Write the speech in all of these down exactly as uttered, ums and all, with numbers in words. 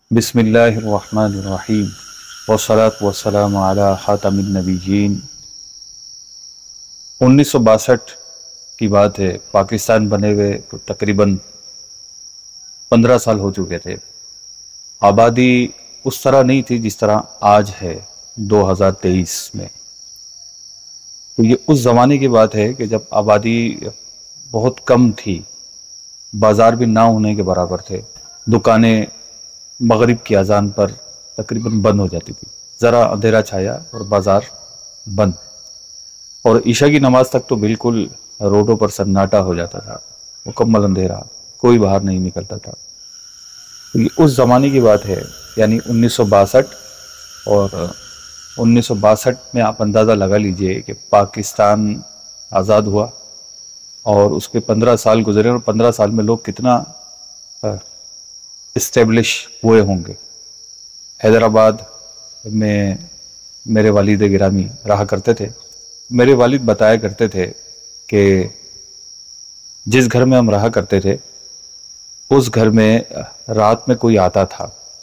बिस्मिल्लाहिर्रहमानिर्रहीम वस्सलातु वस्सलामु अला खातमिन नबिय्यीन। उन्नीस सौ बासठ की बात है। पाकिस्तान बने हुए तो तकरीबन पंद्रह साल हो चुके थे। आबादी उस तरह नहीं थी जिस तरह आज है दो हज़ार तेईस में। तो ये उस ज़माने की बात है कि जब आबादी बहुत कम थी, बाज़ार भी ना होने के बराबर थे, दुकानें मगरिब की अजान पर तकरीबन बंद हो जाती थी, ज़रा अंधेरा छाया और बाज़ार बंद, और ईशा की नमाज तक तो बिल्कुल रोडों पर सन्नाटा हो जाता था, मुकम्मल अंधेरा, कोई बाहर नहीं निकलता था। तो ये उस ज़माने की बात है, यानी उन्नीस सौ बासठ। और उन्नीस सौ बासठ में आप अंदाज़ा लगा लीजिए कि पाकिस्तान आज़ाद हुआ और उसके पंद्रह साल गुजरे, और पंद्रह साल में लोग कितना इस्टेब्लिश हुए होंगे। हैदराबाद में मेरे वालिद गिरामी रहा करते थे। मेरे वालिद बताया करते थे कि जिस घर में हम रहा करते थे उस घर में रात में कोई आता था।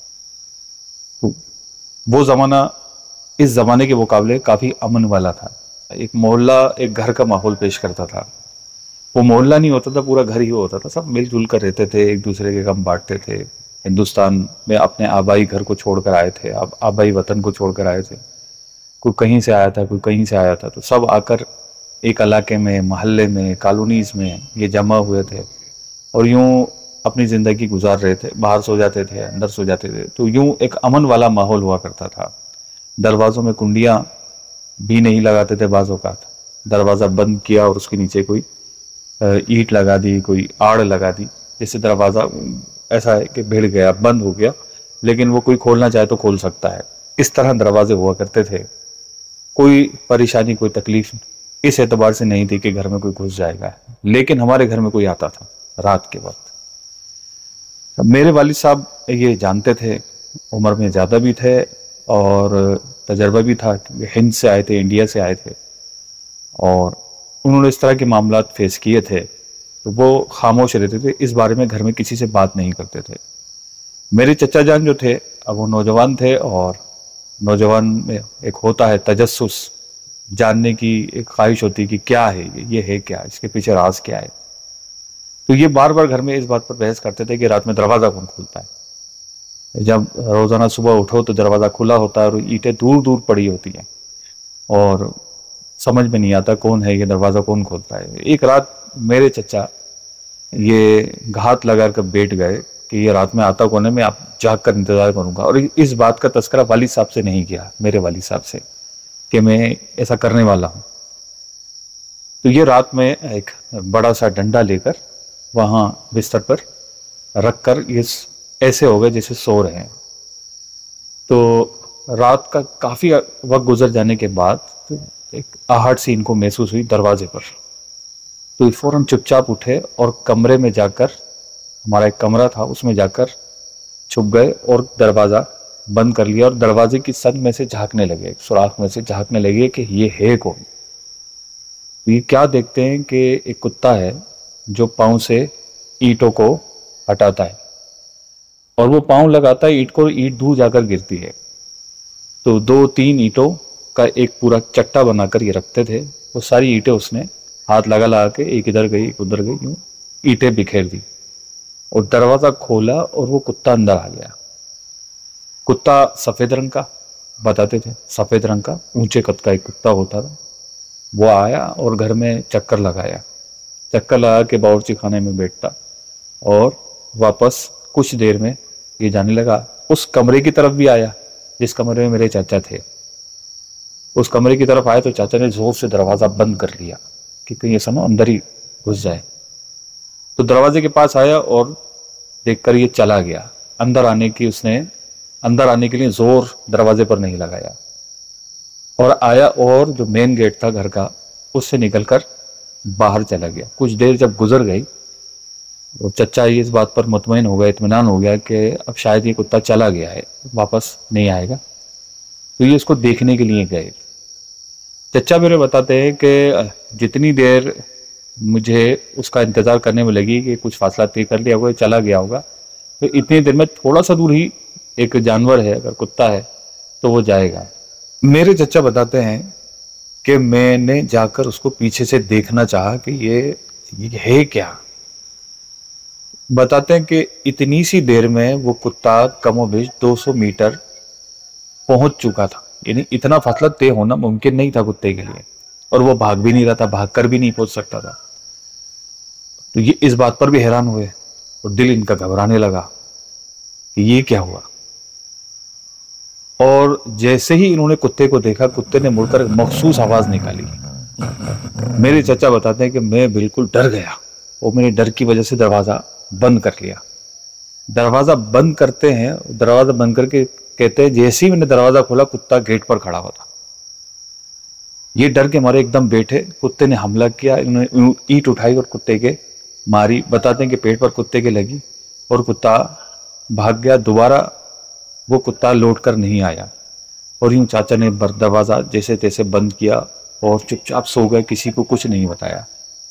तो वो ज़माना इस ज़माने के मुकाबले काफ़ी अमन वाला था। एक मोहल्ला, एक घर का माहौल पेश करता था। वो मोहल्ला नहीं होता था, पूरा घर ही होता था। सब मिलजुल कर रहते थे, एक दूसरे के काम बांटते थे। हिंदुस्तान में अपने आबाई घर को छोड़कर आए थे, अब आबाई वतन को छोड़कर आए थे। कोई कहीं से आया था, कोई कहीं से आया था, तो सब आकर एक इलाके में, मोहल्ले में, कॉलोनीज में ये जमा हुए थे और यूं अपनी ज़िंदगी गुजार रहे थे। बाहर सो जाते थे, अंदर सो जाते थे। तो यूं एक अमन वाला माहौल हुआ करता था। दरवाज़ों में कुंडियाँ भी नहीं लगाते थे। बाज़ों का दरवाज़ा बंद किया और उसके नीचे कोई ईंट लगा दी, कोई आड़ लगा दी, जिससे दरवाज़ा ऐसा है कि भिड़ गया, बंद हो गया, लेकिन वो कोई खोलना चाहे तो खोल सकता है। इस तरह दरवाजे हुआ करते थे। कोई परेशानी, कोई तकलीफ इस एतबार से नहीं थी कि घर में कोई घुस जाएगा। लेकिन हमारे घर में कोई आता था रात के वक्त। मेरे वालिद साहब ये जानते थे, उम्र में ज़्यादा भी थे और तजर्बा भी था, हिंद से आए थे, इंडिया से आए थे, और उन्होंने इस तरह के मामलात फेस किए थे। तो वो खामोश रहते थे, इस बारे में घर में किसी से बात नहीं करते थे। मेरे चचा जान जो थे, अब वो नौजवान थे, और नौजवान में एक होता है तजस्सुस, जानने की एक ख्वाहिश होती है कि क्या है ये ये है क्या, इसके पीछे राज क्या है। तो ये बार बार घर में इस बात पर बहस करते थे कि रात में दरवाज़ा कौन खोलता है। जब रोज़ाना सुबह उठो तो दरवाज़ा खुला होता है और ईंटें दूर दूर पड़ी होती हैं और समझ में नहीं आता कौन है ये, दरवाज़ा कौन खोलता है। एक रात मेरे चचा ये घात लगा कर बैठ गए कि ये रात में आता कौन है, मैं आप जाग कर इंतज़ार करूंगा। और इस बात का तस्करा वालिद साहब से नहीं किया, मेरे वालिद साहब से, कि मैं ऐसा करने वाला हूँ। तो ये रात में एक बड़ा सा डंडा लेकर वहाँ बिस्तर पर रख कर ये ऐसे हो गए जैसे सो रहे हैं। तो रात का काफ़ी वक्त गुजर जाने के बाद तो एक आहट सी इनको महसूस हुई दरवाजे पर। तो फौरन चुपचाप उठे और कमरे में जाकर, हमारा एक कमरा था उसमें जाकर छुप गए और दरवाज़ा बंद कर लिया और दरवाजे की सद में से झांकने लगे, सुराख में से झांकने लगे कि ये है कौन। तो ये क्या देखते हैं कि एक कुत्ता है जो पाँव से ईंटों को हटाता है, और वो पाँव लगाता है ईंट को, ईंट दूर जाकर गिरती है। तो दो तीन ईंटों का एक पूरा चट्टा बनाकर ये रखते थे। वो सारी ईंटें उसने हाथ लगा लगा के, एक इधर गई एक उधर गई, यूं ईंटें बिखेर दी और दरवाज़ा खोला और वो कुत्ता अंदर आ गया। कुत्ता सफ़ेद रंग का बताते थे, सफ़ेद रंग का ऊंचे कद का एक कुत्ता होता था। वो आया और घर में चक्कर लगाया, चक्कर लगा के बावर्ची खाने में बैठता और वापस कुछ देर में ये जाने लगा। उस कमरे की तरफ भी आया जिस कमरे में मेरे चाचा थे। उस कमरे की तरफ आए तो चाचा ने जोर से दरवाज़ा बंद कर लिया कि कहीं ऐसा ना अंदर ही घुस जाए। तो दरवाजे के पास आया और देखकर ये चला गया। अंदर आने की उसने अंदर आने के लिए जोर दरवाजे पर नहीं लगाया और आया और जो मेन गेट था घर का उससे निकलकर बाहर चला गया। कुछ देर जब गुजर गई और चचा ये इस बात पर मुतमईन हो गया, इत्मीनान हो गया कि अब शायद ये कुत्ता चला गया है, वापस नहीं आएगा। तो ये इसको देखने के लिए गए। चचा मेरे बताते हैं कि जितनी देर मुझे उसका इंतज़ार करने में लगी कि कुछ फासला तय कर लिया होगा, चला गया होगा, तो इतनी देर में थोड़ा सा दूर ही एक जानवर है, अगर कुत्ता है तो वो जाएगा। मेरे चचा बताते हैं कि मैंने जाकर उसको पीछे से देखना चाहा कि ये ये है क्या। बताते हैं कि इतनी सी देर में वो कुत्ता कमोबेश दो सौ मीटर पहुंच चुका था, यानी इतना फासला तय होना मुमकिन नहीं था कुत्ते के लिए, और वो भाग भी नहीं रहा था, भाग कर भी नहीं पहुंच सकता था। तो ये इस बात पर भी हैरान हुए और दिल इनका घबराने लगा कि ये क्या हुआ। और जैसे ही इन्होंने कुत्ते को देखा, कुत्ते ने मुड़कर मखसूस आवाज निकाली। मेरे चचा बताते हैं कि मैं बिल्कुल डर गया और मैंने डर की वजह से दरवाजा बंद कर लिया। दरवाजा बंद करते हैं, दरवाजा बंद करके कहते हैं जैसे ही मैंने दरवाजा खोला कुत्ता गेट पर खड़ा हुआ था। ये डर के मारे एकदम बैठे, कुत्ते ने हमला किया, इन्होंने ईंट उठाई और कुत्ते के मारी। बताते हैं कि पेट पर कुत्ते के लगी और कुत्ता भाग गया। दोबारा वो कुत्ता लौट कर नहीं आया और यूं चाचा ने दरवाजा जैसे तैसे बंद किया और चुपचाप सो गए, किसी को कुछ नहीं बताया।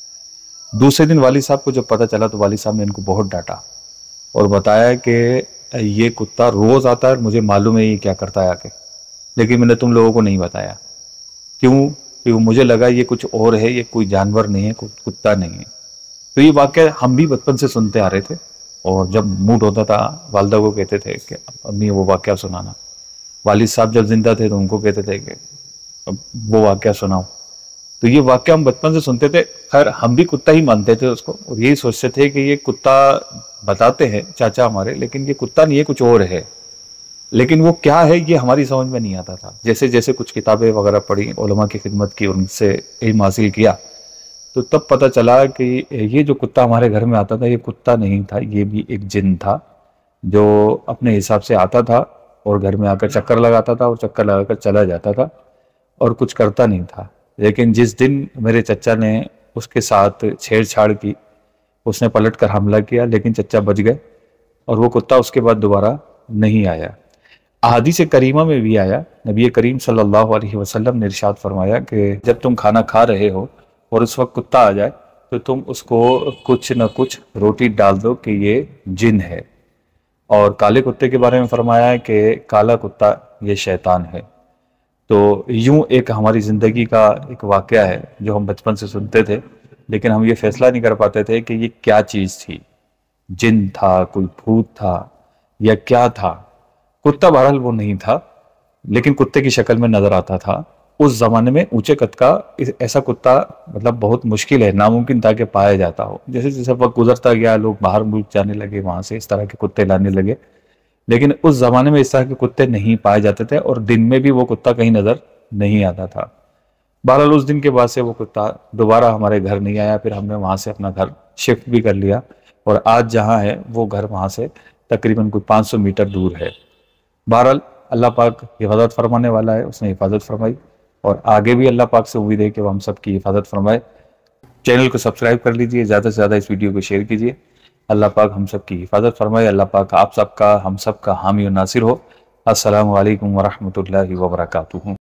दूसरे दिन वाली साहब को जब पता चला तो वाली साहब ने इनको बहुत डांटा और बताया कि ये कुत्ता रोज आता है, मुझे मालूम है ये क्या करता है आके, लेकिन मैंने तुम लोगों को नहीं बताया। क्यों? क्योंकि मुझे लगा ये कुछ और है, ये कोई जानवर नहीं है, कुत्ता नहीं है। तो ये वाकया हम भी बचपन से सुनते आ रहे थे और जब मूड होता था वालदा को कहते थे कि अम्मी वो वाकया सुनाना। वालिद साहब जब जिंदा थे तो उनको कहते थे कि वो वाकया सुनाओ। तो ये वाकया हम बचपन से सुनते थे। खैर हम भी कुत्ता ही मानते थे उसको और यही सोचते थे कि ये कुत्ता बताते हैं चाचा हमारे, लेकिन ये कुत्ता नहीं है, कुछ और है। लेकिन वो क्या है ये हमारी समझ में नहीं आता था। जैसे जैसे कुछ किताबें वगैरह पढ़ी, उलमा की खिदमत की, उनसे इल्म हासिल किया, तो तब पता चला कि ये जो कुत्ता हमारे घर में आता था ये कुत्ता नहीं था, ये भी एक जिन था जो अपने हिसाब से आता था और घर में आकर चक्कर लगाता था और चक्कर लगाकर चला जाता था और कुछ करता नहीं था। लेकिन जिस दिन मेरे चचा ने उसके साथ छेड़छाड़ की, उसने पलट कर हमला किया, लेकिन चचा बच गए और वो कुत्ता उसके बाद दोबारा नहीं आया। अहादीस करीमा में भी आया, नबी करीम सल्लल्लाहु अलैहि वसल्लम ने इरशाद फरमाया कि जब तुम खाना खा रहे हो और उस वक्त कुत्ता आ जाए तो तुम उसको कुछ न कुछ रोटी डाल दो कि ये जिन है। और काले कुत्ते के बारे में फरमाया है कि काला कुत्ता ये शैतान है। तो यूं एक हमारी ज़िंदगी का एक वाक़या है जो हम बचपन से सुनते थे, लेकिन हम ये फैसला नहीं कर पाते थे कि ये क्या चीज़ थी, जिन था, कोई भूत था या क्या था। कुत्ता बहरहाल वो नहीं था, लेकिन कुत्ते की शक्ल में नज़र आता था। उस ज़माने में ऊंचे कद का ऐसा कुत्ता मतलब बहुत मुश्किल है, नामुमकिन था कि पाया जाता हो। जैसे जैसे वक्त गुजरता गया, लोग बाहर मुल्क जाने लगे, वहाँ से इस तरह के कुत्ते लाने लगे, लेकिन उस ज़माने में इस तरह के कुत्ते नहीं पाए जाते थे और दिन में भी वो कुत्ता कहीं नज़र नहीं आता था। बहरहाल उस दिन के बाद से वो कुत्ता दोबारा हमारे घर नहीं आया। फिर हमने वहाँ से अपना घर शिफ्ट भी कर लिया और आज जहाँ है वो घर वहाँ से तकरीबन कोई पाँच सौ मीटर दूर है। बहरहाल अल्लाह पाक हिफाजत फरमाने वाला है, उसने हिफाजत फरमाई और आगे भी अल्लाह पाक से उम्मीद है कि वो हम सब की हिफाजत फरमाए। चैनल को सब्सक्राइब कर लीजिए, ज़्यादा से ज़्यादा इस वीडियो को शेयर कीजिए। अल्लाह पाक हम सब की हिफाजत फरमाए। अल्लाह पाक आप सबका, हम सब का हामी और नासिर हो। अस्सलामु अलैकुम वरहमतुल्लाहि वबरकातुहू।